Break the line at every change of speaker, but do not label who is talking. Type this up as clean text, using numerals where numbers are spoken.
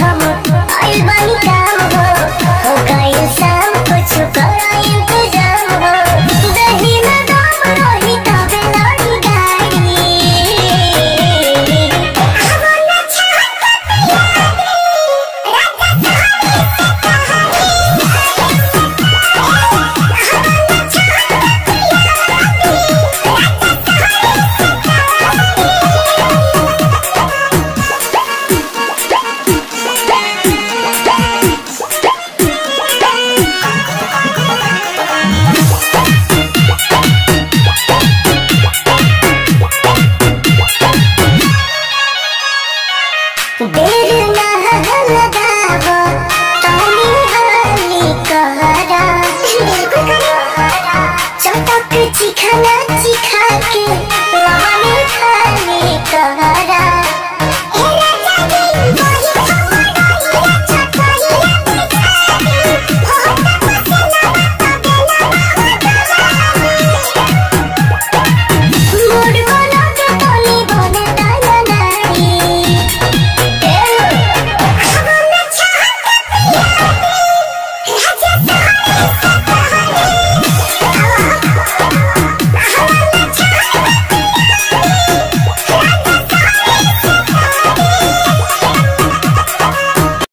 हम आइल बानी काम हो गइल शाम कुछ करो इंतजाम हो दही में दम रही तबे लड़ी गाड़ी हमना छान के पिया दे राजा देर ना लगावा तानी हाली कहरा चटक चिखना